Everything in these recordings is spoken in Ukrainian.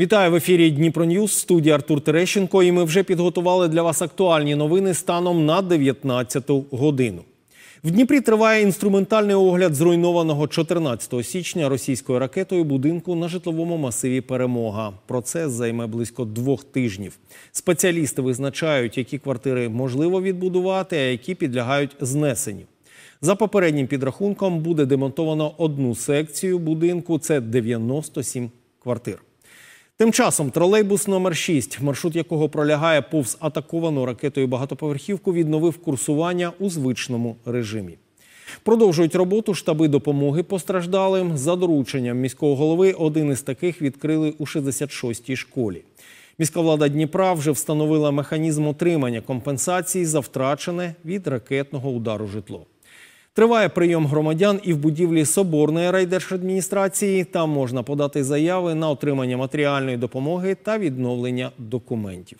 Вітаю в ефірі Дніпро Ньюс, студія Артур Терещенко, і ми вже підготували для вас актуальні новини станом на 19-ту годину. В Дніпрі триває інструментальний огляд зруйнованого 14 січня російською ракетою будинку на житловому масиві «Перемога». Процес займе близько 2 тижнів. Спеціалісти визначають, які квартири можливо відбудувати, а які підлягають знесенню. За попереднім підрахунком буде демонтовано одну секцію будинку – це 97 квартир. Тим часом тролейбус номер 6, маршрут якого пролягає повз атаковану ракетою багатоповерхівку, відновив курсування у звичному режимі. Продовжують роботу штаби допомоги постраждалим. За дорученням міського голови один із таких відкрили у 66-й школі. Міська влада Дніпра вже встановила механізм отримання компенсації за втрачене від ракетного удару житло. Триває прийом громадян і в будівлі Соборної райдержадміністрації. Там можна подати заяви на отримання матеріальної допомоги та відновлення документів.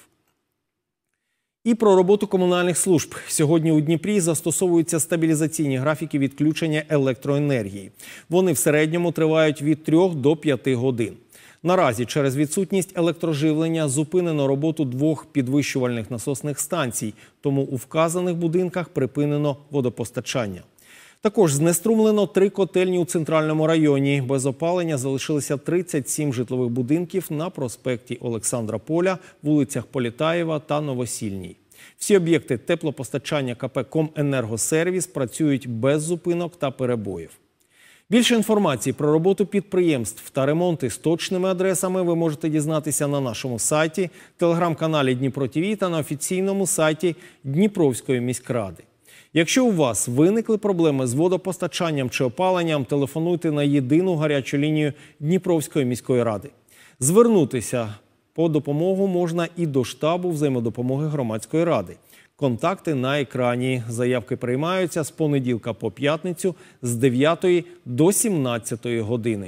І про роботу комунальних служб. Сьогодні у Дніпрі застосовуються стабілізаційні графіки відключення електроенергії. Вони в середньому тривають від 3 до 5 годин. Наразі через відсутність електроживлення зупинено роботу 2 підвищувальних насосних станцій, тому у вказаних будинках припинено водопостачання. Також знеструмлено 3 котельні у центральному районі. Без опалення залишилися 37 житлових будинків на проспекті Олександра Поля, вулицях Політаєва та Новосільній. Всі об'єкти теплопостачання КП «Коменергосервіс» працюють без зупинок та перебоїв. Більше інформації про роботу підприємств та ремонти з точними адресами ви можете дізнатися на нашому сайті, телеграм-каналі Дніпро ТВ та на офіційному сайті Дніпровської міськради. Якщо у вас виникли проблеми з водопостачанням чи опаленням, телефонуйте на єдину гарячу лінію Дніпровської міської ради. Звернутися по допомогу можна і до штабу взаємодопомоги громадської ради. Контакти на екрані. Заявки приймаються з понеділка по п'ятницю з 9 до 17 години.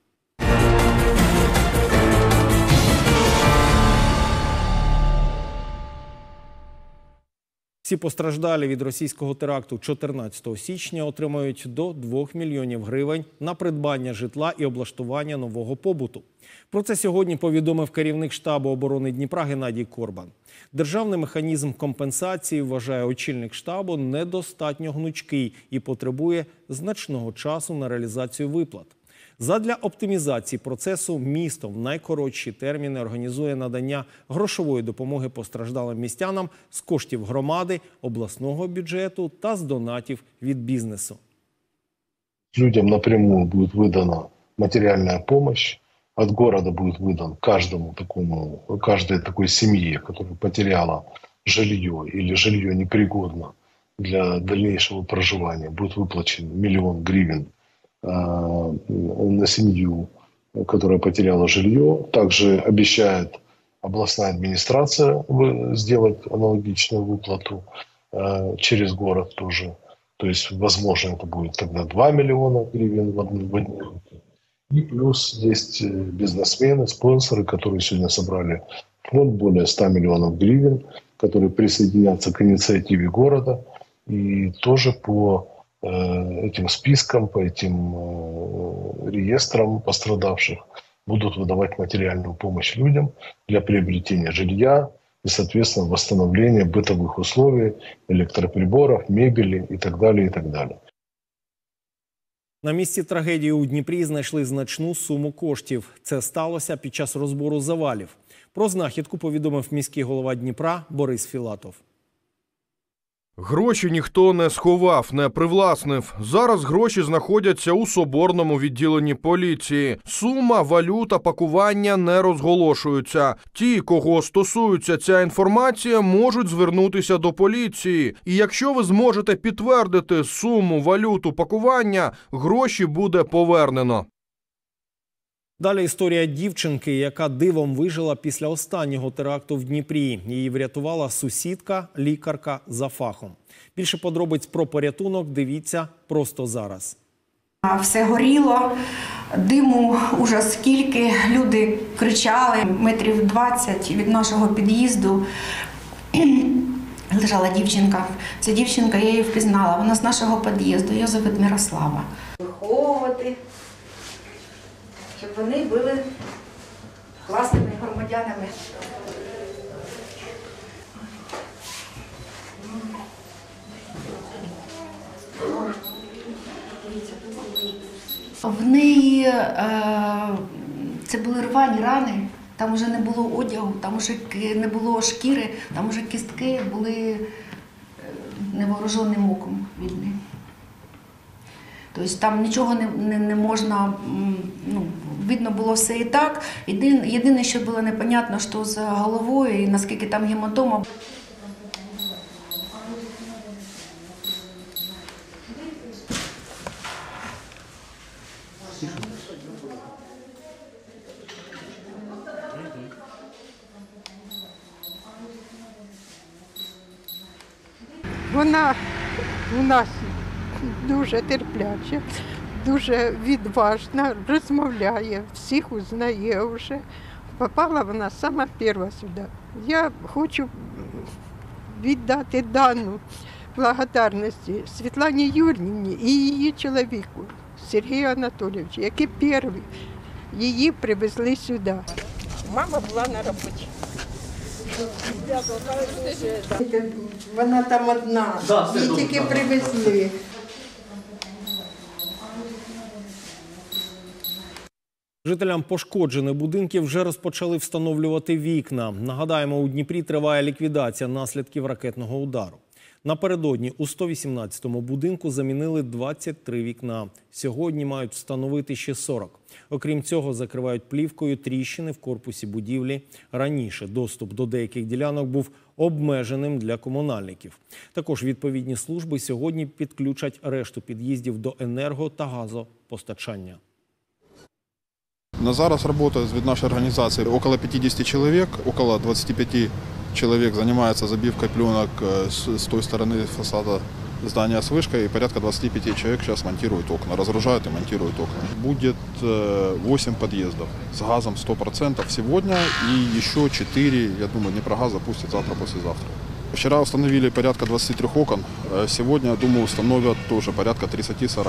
Всі постраждалі від російського теракту 14 січня отримають до 2 мільйонів гривень на придбання житла і облаштування нового побуту. Про це сьогодні повідомив керівник штабу оборони Дніпра Геннадій Корбан. Державний механізм компенсації, вважає очільник штабу, недостатньо гнучкий і потребує значного часу на реалізацію виплат. Задля оптимізації процесу місто в найкоротші терміни організує надання грошової допомоги постраждалим містянам з коштів громади, обласного бюджету та з донатів від бізнесу. Людям напрямую будет выдана материальная помощь. От города будет выдан каждой такой семье, которая потеряла жилье или жилье непригодно для дальнейшего проживания, будет выплачен 1 миллион гривен на семью, которая потеряла жилье. Также обещает областная администрация сделать аналогичную выплату через город тоже. То есть, возможно, это будет тогда 2 миллиона гривен в одни руки. И плюс есть бизнесмены, спонсоры, которые сегодня собрали фонд более 100 миллионов гривен, которые присоединятся к инициативе города. И тоже по этим спискам, по этим реестрам пострадавших будут выдавать материальную помощь людям для приобретения жилья и, соответственно, восстановления бытовых условий, электроприборов, мебели и так далее, и так далее. На місці трагедії у Дніпрі знайшли значну суму коштів. Це сталося під час розбору завалів. Про знахідку повідомив міський голова Дніпра Борис Філатов. Гроші ніхто не сховав, не привласнив. Зараз гроші знаходяться у Соборному відділенні поліції. Сума, валюта, пакування не розголошуються. Ті, кого стосується ця інформація, можуть звернутися до поліції. І якщо ви зможете підтвердити суму, валюту, пакування, гроші буде повернено. Далі історія дівчинки, яка дивом вижила після останнього теракту в Дніпрі. Її врятувала сусідка, лікарка за фахом. Більше подробиць про порятунок дивіться просто зараз. Все горіло, диму уже скільки, люди кричали. Метрів 20 від нашого під'їзду лежала дівчинка. Ця дівчинка, я її впізнала, вона з нашого під'їзду, її звуть Мирослава. Виховувати, щоб вони були класними громадянами. В неї це були рвані рани, там вже не було одягу, там вже не було шкіри, там вже кістки були невооруженим оком видні. Тобто там нічого не можна, видно було все і так. Єдине, що було непонятно, що з головою і наскільки там гематома. Вона у нас дуже терпляча, дуже відважна, розмовляє, всіх узнає вже. Попала вона сама перша сюди. Я хочу віддати дану благодарності Світлані Юріївні і її чоловіку Сергію Анатолійовичу, які перші її привезли сюди. Мама була на роботі. Вона там одна, її тільки привезли. Жителям пошкоджених будинків вже розпочали встановлювати вікна. Нагадаємо, у Дніпрі триває ліквідація наслідків ракетного удару. Напередодні у 118-му будинку замінили 23 вікна. Сьогодні мають встановити ще 40. Окрім цього, закривають плівкою тріщини в корпусі будівлі. Раніше доступ до деяких ділянок був обмеженим для комунальників. Також відповідні служби сьогодні підключать решту під'їздів до енерго- та газопостачання. На зараз работает в нашей организации около 50 человек, около 25 человек занимается забивкой пленок с той стороны фасада здания с вышкой, и порядка 25 человек сейчас монтируют окна, разгружают и монтируют окна. Будет 8 подъездов с газом 100% сегодня, и еще 4, я думаю, Днепрогаз запустит завтра-послезавтра. Вчера установили порядка 23 окон, сегодня, я думаю, установят тоже порядка 30-40.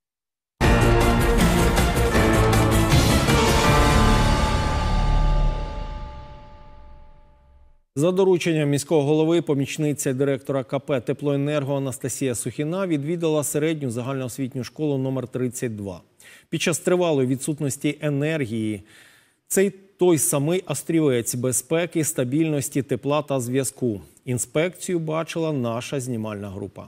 За дорученням міського голови, помічниця директора КП «Теплоенерго» Анастасія Сухіна відвідала середню загальноосвітню школу номер 32. Під час тривалої відсутності енергії цей той самий острівець безпеки, стабільності, тепла та зв'язку. Інспекцію бачила наша знімальна група.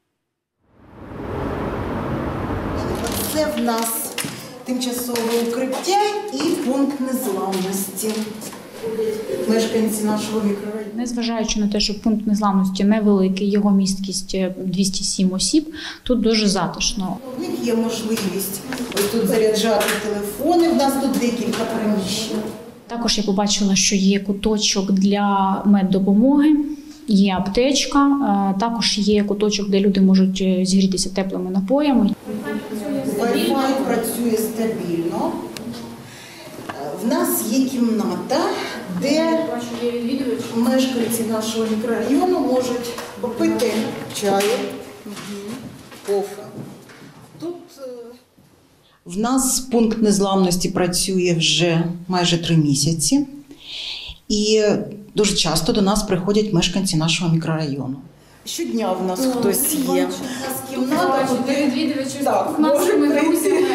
Це в нас тимчасове укриття і пункт незламності. Мешканці нашого мікрорайону. Незважаючи на те, що пункт незламності невеликий, його місткість 207 осіб, тут дуже затишно. У них є можливість ось тут заряджати телефони, в нас тут декілька приміщень. Також я побачила, що є куточок для меддопомоги, є аптечка, також є куточок, де люди можуть зігрітися теплими напоями. Wi-Fi працює стабільно. В нас є кімната, де мешканці нашого мікрорайону можуть попити чаю, кофе. Тут в нас пункт незламності працює вже майже 3 місяці. І дуже часто до нас приходять мешканці нашого мікрорайону. Щодня в нас хтось є. У нас кімната, де відвідувачі з нашими друзями.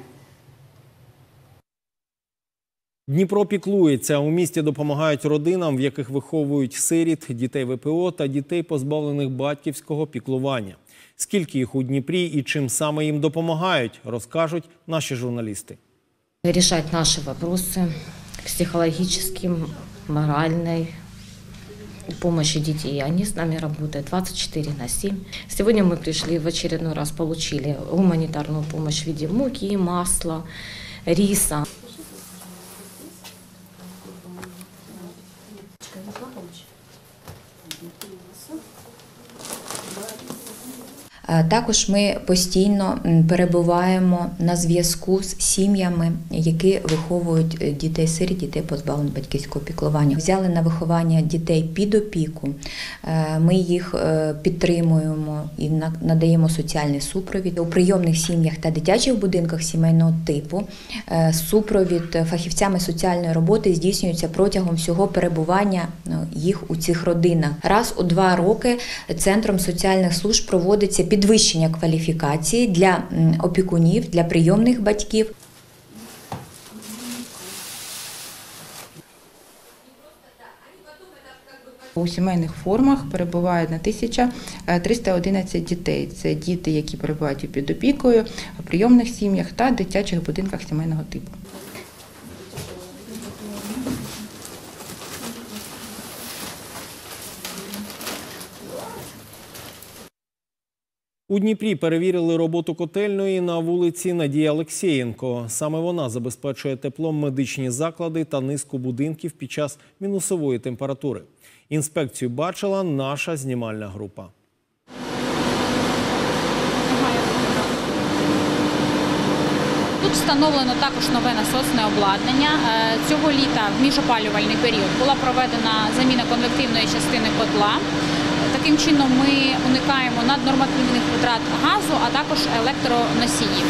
Дніпро піклується. У місті допомагають родинам, в яких виховують сиріт, дітей ВПО та дітей, позбавлених батьківського піклування. Скільки їх у Дніпрі і чим саме їм допомагають, розкажуть наші журналісти. Решать наши вопросы психологическим, моральной помощи детей. Они с нами работают 24/7. Сегодня мы пришли в очередной раз, получили гуманитарную помощь в виде муки, масла, риса. Також ми постійно перебуваємо на зв'язку з сім'ями, які виховують дітей-сиріт, дітей позбавлених батьківського піклування. Взяли на виховання дітей під опіку, ми їх підтримуємо і надаємо соціальний супровід. У прийомних сім'ях та дитячих будинках сімейного типу супровід фахівцями соціальної роботи здійснюється протягом всього перебування їх у цих родинах. Раз у 2 роки Центром соціальних служб проводиться підвищення кваліфікації для опікунів, для прийомних батьків. У сімейних формах перебуває 1311 дітей. Це діти, які перебувають під опікою, у прийомних сім'ях та дитячих будинках сімейного типу. У Дніпрі перевірили роботу котельної на вулиці Надії Алексєєнко. Саме вона забезпечує теплом медичні заклади та низку будинків під час мінусової температури. Інспекцію бачила наша знімальна група. Тут встановлено також нове насосне обладнання. Цього літа в міжопалювальний період була проведена заміна конвективної частини котла. Таким чином ми уникаємо наднормативних витрат газу, а також електроносіїв.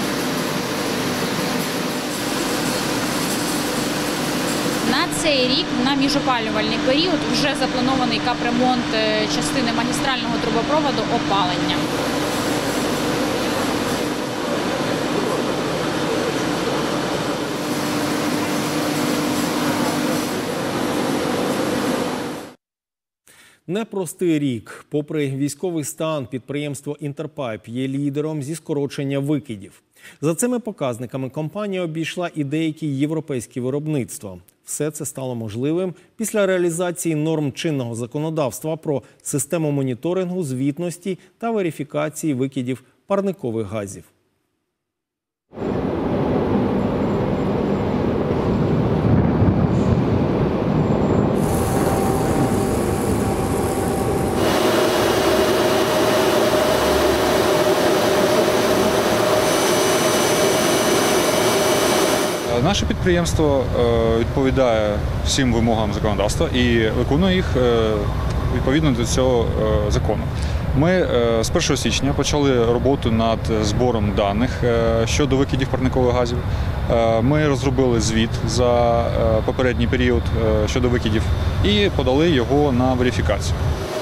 На цей рік, на міжопалювальний період, вже запланований капремонт частини магістрального трубопроводу опалення. Непростий рік. Попри військовий стан, підприємство «Інтерпайп» є лідером зі скорочення викидів. За цими показниками компанія обійшла і деякі європейські виробництва. Все це стало можливим після реалізації норм чинного законодавства про систему моніторингу, звітності та верифікації викидів парникових газів. Наше підприємство відповідає всім вимогам законодавства і виконує їх відповідно до цього закону. Ми з 1 січня почали роботу над збором даних щодо викидів парникових газів. Ми розробили звіт за попередній період щодо викидів і подали його на верифікацію.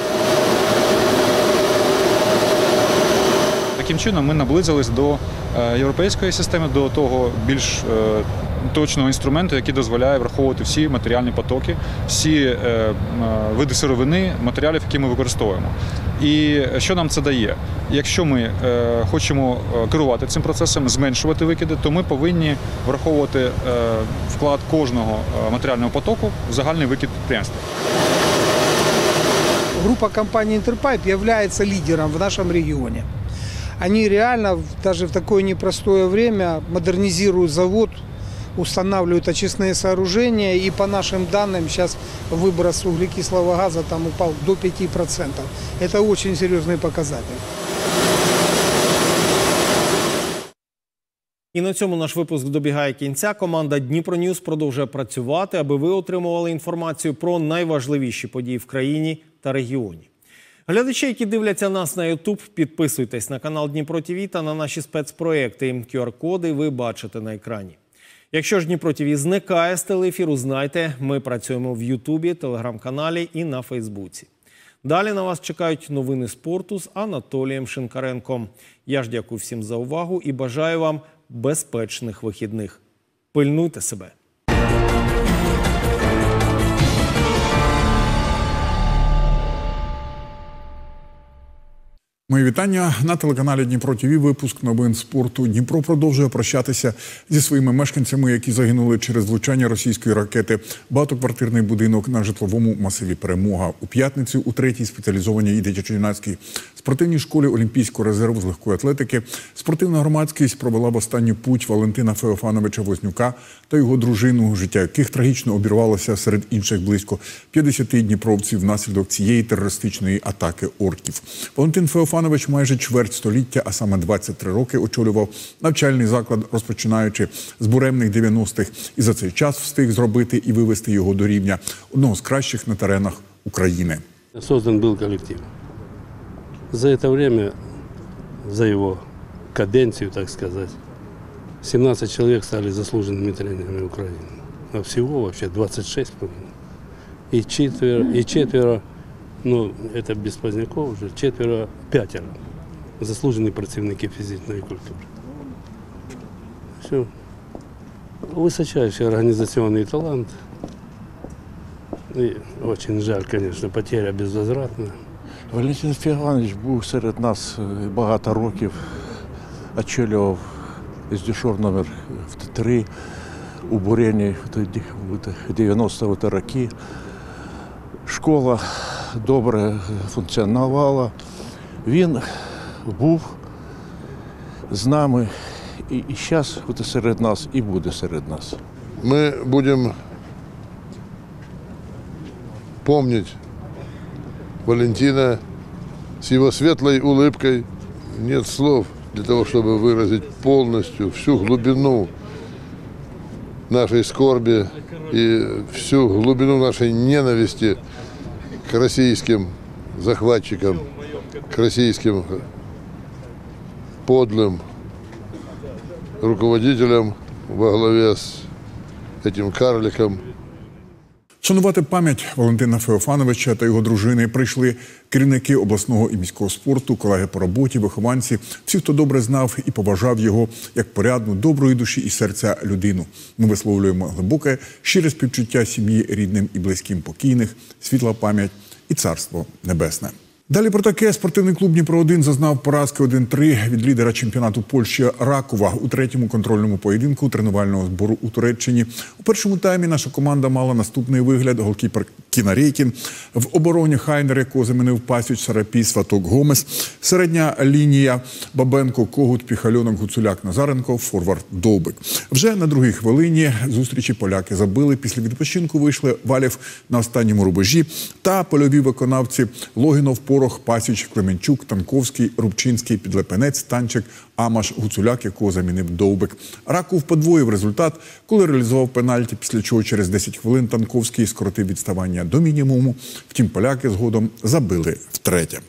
Таким чином ми наблизились до європейської системи, до того більш точного інструменту, який дозволяє враховувати всі матеріальні потоки, всі види сировини, матеріалів, які ми використовуємо. І що нам це дає? Якщо ми хочемо керувати цим процесом, зменшувати викиди, то ми повинні враховувати вклад кожного матеріального потоку в загальний викид підприємства. Группа компании «Интерпайп» является лидером в нашем регионе. Они реально даже в такое непростое время модернизируют завод, устанавливают очистные сооружения, и по нашим данным сейчас выброс углекислого газа там упал до 5%. Это очень серьезный показатель. І на цьому наш випуск добігає кінця. Команда Дніпро-Ньюс продовжує працювати, аби ви отримували інформацію про найважливіші події в країні та регіоні. Глядачі, які дивляться нас на YouTube, підписуйтесь на канал Дніпро ТВ та на наші спецпроекти. QR-коди ви бачите на екрані. Якщо ж Дніпро ТВ зникає з телеефіру, знайте, ми працюємо в Ютубі, Телеграм-каналі і на Фейсбуці. Далі на вас чекають новини спорту з Анатолієм Шинкаренком. Я ж дякую всім за увагу і бажаю вам безпечних вихідних. Пильнуйте себе. Мої вітання на телеканалі Дніпро ТВ. Випуск новин спорту. Дніпро продовжує прощатися зі своїми мешканцями, які загинули через влучання російської ракети. Багатоквартирний будинок на житловому масиві «Перемога». У п'ятницю у 3-й спеціалізованій дитячо-юнацькій спортивній школі Олімпійського резерву з легкої атлетики спортивна громадськість провела в останню путь Валентина Феофановича Вознюка та його дружину, життя яких трагічно обірвалося серед інших близько 50 дніпровців внаслідок цієї терористичної атаки орків. Валентин Феофанович Феофанович майже чверть століття, а саме 23 роки очолював навчальний заклад, розпочинаючи з буремних 90-х. І за цей час встиг зробити і вивести його до рівня одного з кращих на теренах України. Создан был коллектив. За это время, за его каденцию, так сказать, 17 человек стали заслуженными тренерами Украины. А всего вообще 26, по-моему. И четверо, ну, это без Поздняков уже, пятеро заслуженные працівники физической культуры. Все. Высочайший организационный талант. И очень жаль, конечно, потеря безвозвратна. Валентин Феофанович був серед нас багато років, очолював СДЮШОР номер 3 у Бурені в 90-ті роки. Школа добре функціонувала. Він був з нами і зараз серед нас, і буде серед нас. Ми будемо помнить Валентина с его светлой улыбкой. Нет слов для того, чтобы выразить полностью всю глубину нашей скорби и всю глубину нашей ненависти к российским захватчикам, к российским подлым руководителям во главе с этим карликом. Шанувати пам'ять Валентина Феофановича та його дружини прийшли керівники обласного і міського спорту, колеги по роботі, вихованці, всі, хто добре знав і поважав його як порядну, доброї душі і серця людину. Ми висловлюємо глибоке, щире співчуття сім'ї, рідним і близьким покійних, світла пам'ять і царство небесне. Далі про таке. Спортивний клуб «Дніпро-1» зазнав поразки 1-3 від лідера чемпіонату Польщі Ракова у третьому контрольному поєдинку тренувального збору у Туреччині. У першому таймі наша команда мала наступний вигляд. Голкіпер Кінарейкін, в обороні Хайнер, якого замінив Пасіч, Сарапій, Сваток, Гомес, середня лінія Бабенко, Когут, Піхальонок, Гуцуляк, Назаренко, форвард Довбик. Вже на другій хвилині зустрічі поляки забили. Після відпочинку вийшли Валєв на останньому рубежі та польові виконавці Логінов, Порох, Пасіч, Клеменчук, Танковський, Рубчинський, Підлепенець, Танчик, Амаш, Гуцуляк, якого замінив Довбик. Раков подвоїв результат, коли реалізував пенальті, після чого через 10 хвилин Танковський скоротив відставання до мінімуму. Втім, поляки згодом забили втретє.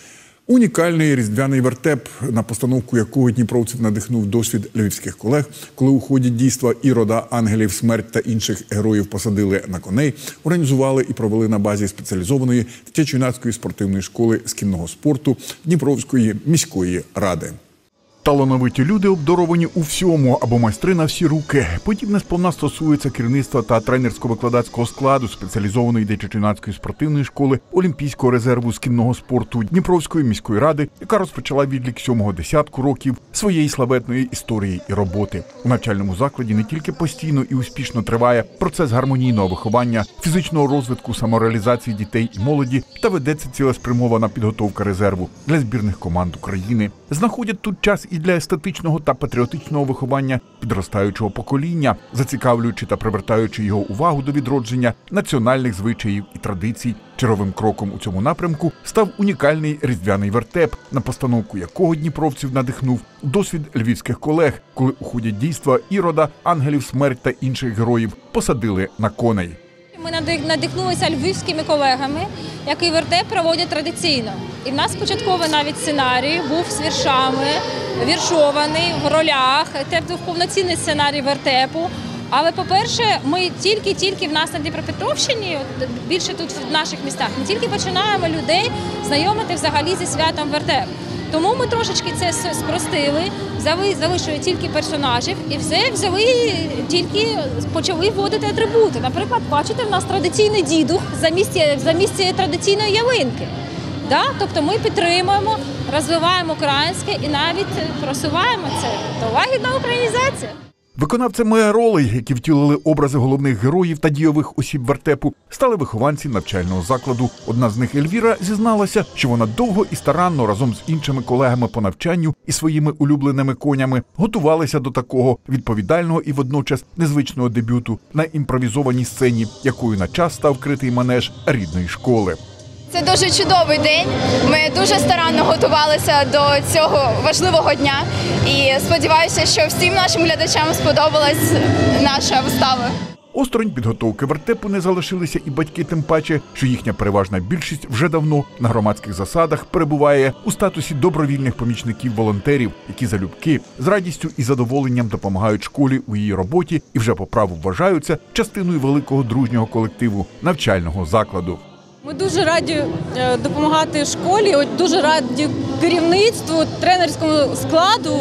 Унікальний різдвяний вертеп, на постановку якого дніпровців надихнув досвід львівських колег, коли у ході дійства Ірода, ангелів, смерть та інших героїв посадили на коней, організували і провели на базі спеціалізованої дитячо-юнацької спортивної школи з кінного спорту Дніпровської міської ради. Талановиті люди обдаровані у всьому або майстри на всі руки. Подібне сповна стосується керівництва та тренерсько-викладацького складу спеціалізованої дитячо-юнацької спортивної школи Олімпійського резерву з кінного спорту Дніпровської міської ради, яка розпочала відлік 7-го десятку років своєї славетної історії і роботи. У навчальному закладі не тільки постійно і успішно триває процес гармонійного виховання, фізичного розвитку, самореалізації дітей і молоді та ведеться цілеспрямована підготовка резерву для збірних команд України. Знаходять тут час і для естетичного та патріотичного виховання підростаючого покоління, зацікавлюючи та привертаючи його увагу до відродження національних звичаїв і традицій. Черговим кроком у цьому напрямку став унікальний різдвяний вертеп, на постановку якого дніпровців надихнув досвід львівських колег, коли у ході дійства Ірода, ангелів, смерть та інших героїв посадили на коней. Ми надихнулися львівськими колегами, які вертеп проводять традиційно. І в нас початковий навіть сценарій був з віршами, віршований в ролях. Це був повноцінний сценарій вертепу. Але, по-перше, ми тільки в нас на Дніпропетровщині, більше тут в наших містах, ми тільки починаємо людей знайомити взагалі зі святом вертеп. Тому ми трошечки це спростили, залишили тільки персонажів і почали вводити атрибути. Наприклад, бачите, в нас традиційний дідух замість традиційної ялинки. Тобто ми підтримуємо, розвиваємо українське і навіть просуваємо це. То лагідна українізація. Виконавцями ролей, які втілили образи головних героїв та дійових осіб вертепу, стали вихованці навчального закладу. Одна з них, Ельвіра, зізналася, що вона довго і старанно разом з іншими колегами по навчанню і своїми улюбленими конями готувалися до такого відповідального і водночас незвичного дебюту на імпровізованій сцені, якою на час став критий манеж рідної школи. Це дуже чудовий день. Ми дуже старанно готувалися до цього важливого дня. І сподіваюся, що всім нашим глядачам сподобалась наша вистава. Осторонь підготовки вертепу не залишилися і батьки, тим паче, що їхня переважна більшість вже давно на громадських засадах перебуває у статусі добровільних помічників-волонтерів, які залюбки, з радістю і задоволенням допомагають школі у її роботі і вже по праву вважаються частиною великого дружнього колективу навчального закладу. Ми дуже раді допомагати школі, дуже раді керівництву, тренерському складу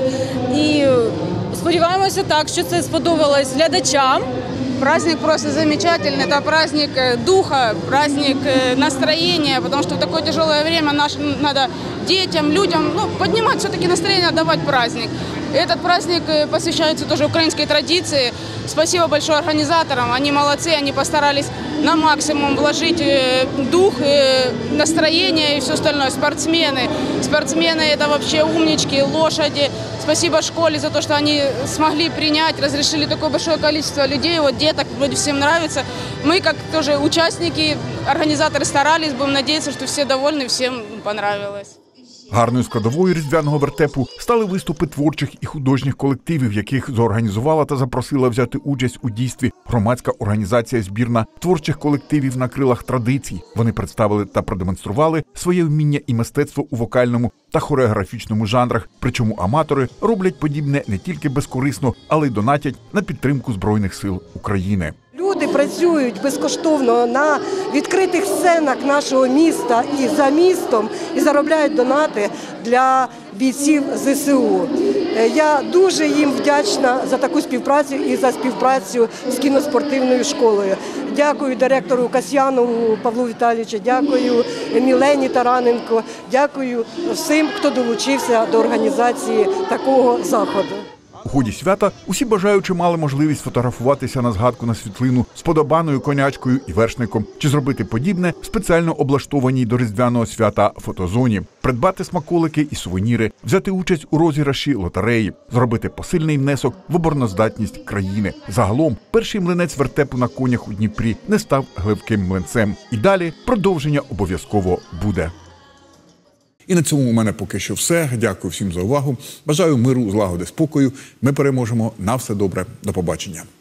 і сподіваємося так, що це сподобалось глядачам. Праздник просто замечательный, это праздник духа, праздник настроения, потому что в такое тяжелое время надо детям, людям поднимать все-таки настроение, давать праздник. Этот праздник посвящается тоже украинской традиции. Спасибо большое организаторам, они молодцы, они постарались на максимум вложить дух, настроение и все остальное. Спортсмены это вообще умнички, лошади. Спасибо школе за то, что они смогли принять, разрешили такое большое количество людей, вот деток, вроде всем нравится. Мы, как тоже участники, организаторы старались, будем надеяться, что все довольны, всем понравилось. Гарною складовою різдвяного вертепу стали виступи творчих і художніх колективів, яких зорганізувала та запросила взяти участь у дійстві громадська організація «Збірна творчих колективів на крилах традицій». Вони представили та продемонстрували своє вміння і мистецтво у вокальному та хореографічному жанрах. Причому аматори роблять подібне не тільки безкорисно, але й донатять на підтримку Збройних сил України. Люди працюють безкоштовно на відкритих сценах нашого міста і за містом і заробляють донати для бійців ЗСУ. Я дуже їм вдячна за таку співпрацю і за співпрацю з кіноспортивною школою. Дякую директору Касьянову Павлу Віталійовичу, дякую Мілені Тараненко, дякую всім, хто долучився до організації такого заходу. У ході свята усі бажаючі мали можливість фотографуватися на згадку на світлину з подобаною конячкою і вершником, чи зробити подібне в спеціально облаштованій до різдвяного свята фотозоні, придбати смаколики і сувеніри, взяти участь у розіграші лотереї, зробити посильний внесок в обороноздатність країни. Загалом, перший млинець вертепу на конях у Дніпрі не став гливким млинцем. І далі продовження обов'язково буде. І на цьому у мене поки що все. Дякую всім за увагу. Бажаю миру, злагоди, спокою. Ми переможемо. На все добре. До побачення.